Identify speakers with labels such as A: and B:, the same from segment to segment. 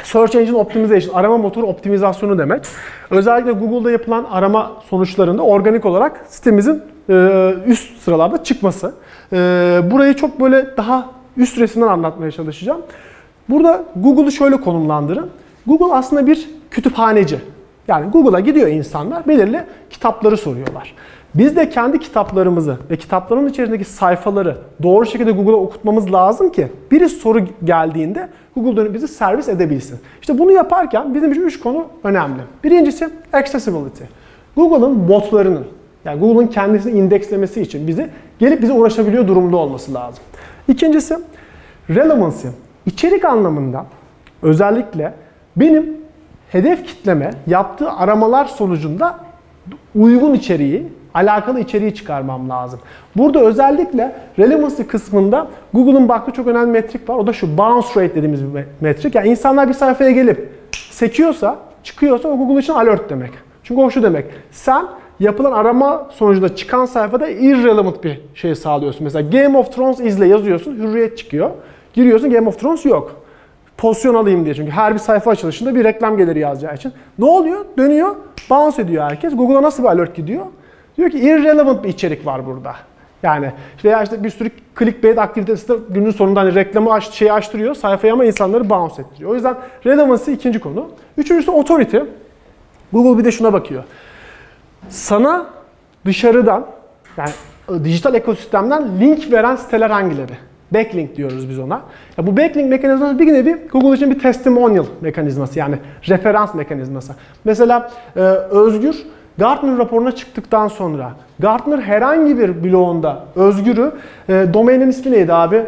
A: Search Engine Optimization, arama motoru optimizasyonu demek. Özellikle Google'da yapılan arama sonuçlarında organik olarak sitemizin üst sıralarda çıkması. Burayı çok böyle daha üst resimden anlatmaya çalışacağım. Burada Google'u şöyle konumlandırın. Google aslında bir kütüphaneci. Yani Google'a gidiyor insanlar, belirli kitapları soruyorlar. Biz de kendi kitaplarımızı ve kitapların içerisindeki sayfaları doğru şekilde Google'a okutmamız lazım ki bir soru geldiğinde Google dönüp bizi servis edebilsin. İşte bunu yaparken bizim için 3 konu önemli. Birincisi accessibility. Google'ın botlarının, yani Google'ın kendisini indekslemesi için bize ulaşabiliyor durumda olması lazım. İkincisi relevancy. İçerik anlamında özellikle benim hedef kitleme yaptığı aramalar sonucunda uygun içeriği, alakalı içeriği çıkarmam lazım. Burada özellikle relevancy kısmında Google'ın baktığı çok önemli metrik var. O da şu bounce rate dediğimiz bir metrik. Yani insanlar bir sayfaya gelip sekiyorsa, çıkıyorsa o Google için alert demek. Çünkü o şu demek. Sen yapılan arama sonucunda çıkan sayfada irrelevant bir şey sağlıyorsun. Mesela Game of Thrones izle yazıyorsun, Hürriyet çıkıyor. Giriyorsun, Game of Thrones yok. Pozisyon alayım diye, çünkü her bir sayfa açılışında bir reklam geliri yazacağı için. Ne oluyor? Dönüyor, bounce ediyor herkes. Google'a nasıl bir alert gidiyor? Diyor ki irrelevant bir içerik var burada. Yani veya işte bir sürü clickbait aktivitesi de günün sonunda hani reklamı açtırıyor sayfaya ama insanları bounce ettiriyor. O yüzden relevancy ikinci konu. Üçüncüsü authority. Google bir de şuna bakıyor. Sana dışarıdan, yani dijital ekosistemden link veren siteler hangileri? Backlink diyoruz biz ona. Ya bu backlink mekanizması bir nevi Google için bir testimonial mekanizması, yani referans mekanizması. Mesela Özgür Gartner raporuna çıktıktan sonra Gartner herhangi bir bloğunda Özgür'ü domainin ismi neydi abi?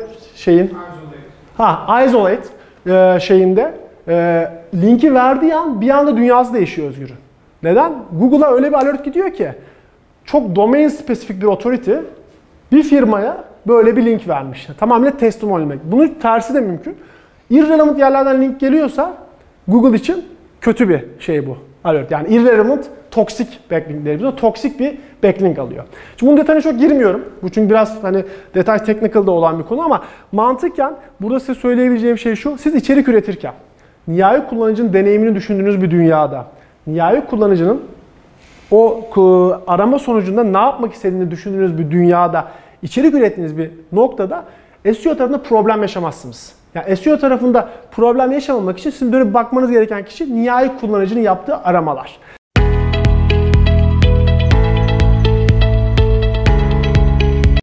A: Isolate şeyinde linki verdiği an bir anda dünyası değişiyor Özgür'ün. Neden? Google'a öyle bir alert gidiyor ki çok domain spesifik bir authority bir firmaya böyle bir link vermiş. Tamamen testimonial. Bunun tersi de mümkün. Irrelevant yerlerden link geliyorsa Google için kötü bir şey bu. Alert. Yani irrelevant, toksik backlink deriz. Toksik bir backlink alıyor. Şimdi bunun detayına çok girmiyorum. Bu çünkü biraz hani detay technical'da olan bir konu ama mantıken burada size söyleyebileceğim şey şu. Siz içerik üretirken nihai kullanıcının deneyimini düşündüğünüz bir dünyada nihai kullanıcının o arama sonucunda ne yapmak istediğini düşündüğünüz bir dünyada içerik ürettiğiniz bir noktada SEO tarafında problem yaşamazsınız. Yani SEO tarafında problem yaşamamak için sizin dönüp bakmanız gereken kişi nihai kullanıcının yaptığı aramalar.